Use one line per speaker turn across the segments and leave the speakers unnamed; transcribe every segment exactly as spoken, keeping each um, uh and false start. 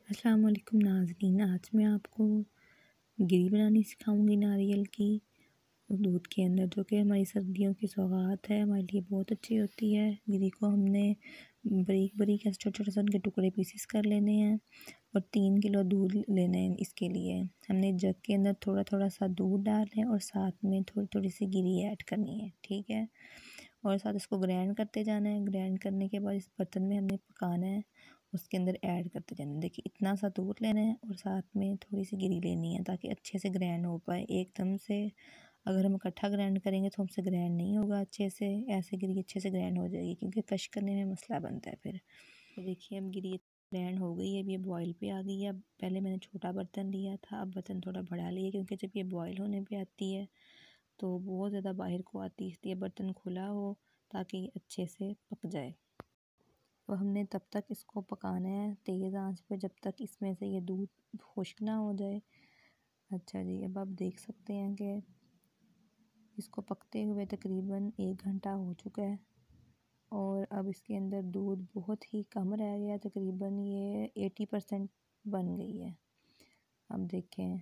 अस्सलाम वालेकुम नाज़रीन, आज मैं आपको गिरी बनानी सिखाऊंगी नारियल की दूध के अंदर, जो कि हमारी सर्दियों की सौगात है। हमारे लिए बहुत अच्छी होती है। गिरी को हमने बारीक बारीक ऐसे छोटे छोटे से उनके टुकड़े पीसेस कर लेने हैं और तीन किलो दूध लेना है। इसके लिए हमने जग के अंदर थोड़ा थोड़ा सा दूध डालना है और साथ में थोड़ी थोड़ी सी गिरी ऐड करनी है, ठीक है। और साथ इसको ग्राइंड करते जाना है। ग्राइंड करने के बाद इस बर्तन में हमने पकाना है, उसके अंदर ऐड करते जाना है। देखिए इतना सा दूध लेना है और साथ में थोड़ी सी गिरी लेनी है ताकि अच्छे से ग्राइंड हो पाए। एकदम से अगर हम इकट्ठा ग्राइंड करेंगे तो हमसे ग्राइंड नहीं होगा अच्छे से। ऐसे गिरी अच्छे से ग्राइंड हो जाएगी क्योंकि कश करने में मसला बनता है फिर। तो देखिए अब गिरी ग्राइंड हो गई है, अब ये बॉयल पे आ गई है। अब पहले मैंने छोटा बर्तन लिया था, अब बर्तन थोड़ा बड़ा लिया क्योंकि जब ये बॉयल होने पे आती है तो बहुत ज़्यादा बाहर को आती है, इसलिए बर्तन खुला हो ताकि अच्छे से पक जाए। तो हमने तब तक इसको पकाना है तेज़ आंच पे जब तक इसमें से ये दूध खुश्क ना हो जाए। अच्छा जी, अब आप देख सकते हैं कि इसको पकते हुए तकरीबन एक घंटा हो चुका है और अब इसके अंदर दूध बहुत ही कम रह गया, तकरीबन ये अस्सी परसेंट बन गई है। अब देखें,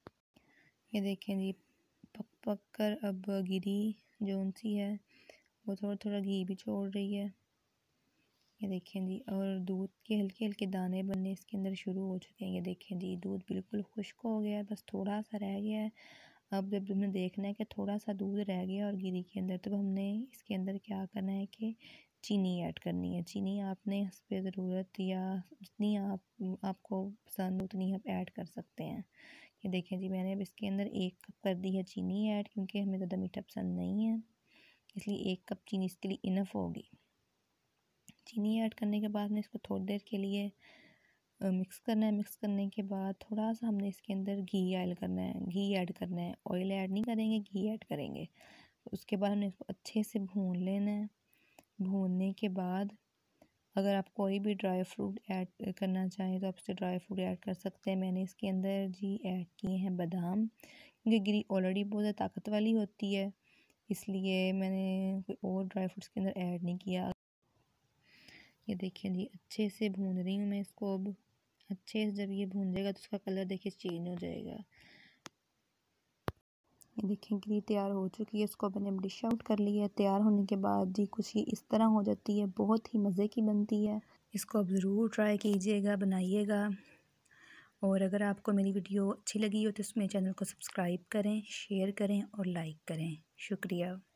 ये देखें जी, पक पक कर अब गिरी जो सी है वो थोड़ा थोड़ा घी भी छोड़ रही है। ये देखें जी, और दूध के हल्के हल्के दाने बनने इसके अंदर शुरू हो चुके हैं। ये देखें जी, दूध बिल्कुल खुश्क हो गया है, बस थोड़ा सा रह गया है। अब जब हमने देखना है कि थोड़ा सा दूध रह गया और गिरी के अंदर, तब हमने इसके अंदर क्या करना है कि चीनी ऐड करनी है। चीनी आपने हस्बे ज़रूरत या जितनी आप आपको पसंद उतनी आप ऐड कर सकते हैं। ये देखें जी, मैंने अब इसके अंदर एक कप कर दी है चीनी ऐड, क्योंकि हमें ज़्यादा मीठा पसंद नहीं है, इसलिए एक कप चीनी इसके लिए इनफ होगी। चीनी ऐड करने के बाद में इसको थोड़ी देर के लिए मिक्स करना है। मिक्स करने के बाद थोड़ा सा हमने इसके अंदर घी ऐड करना है घी ऐड करना है ऑयल ऐड नहीं करेंगे, घी ऐड करेंगे। उसके बाद हमने इसको अच्छे से भून लेना है। भूनने के बाद अगर आप कोई भी ड्राई फ्रूट ऐड करना चाहें तो आप इससे ड्राई फ्रूट ऐड कर सकते हैं। मैंने इसके अंदर जी ऐड किए हैं बादाम, क्योंकि गिरी ऑलरेडी बहुत ज़्यादा ताकत वाली होती है, इसलिए मैंने कोई और ड्राई फ्रूट्स के अंदर ऐड नहीं किया। ये देखिए जी, अच्छे से भून रही हूँ मैं इसको। अब अच्छे से जब ये भून जाएगा तो उसका कलर देखिए चेंज हो जाएगा। ये देखिए गिरी तैयार हो चुकी है, इसको मैंने डिश आउट कर लिया है। तैयार होने के बाद जी कुछ ही इस तरह हो जाती है, बहुत ही मज़े की बनती है। इसको आप ज़रूर ट्राई कीजिएगा, बनाइएगा। और अगर आपको मेरी वीडियो अच्छी लगी हो तो इसमें चैनल को सब्सक्राइब करें, शेयर करें और लाइक करें। शुक्रिया।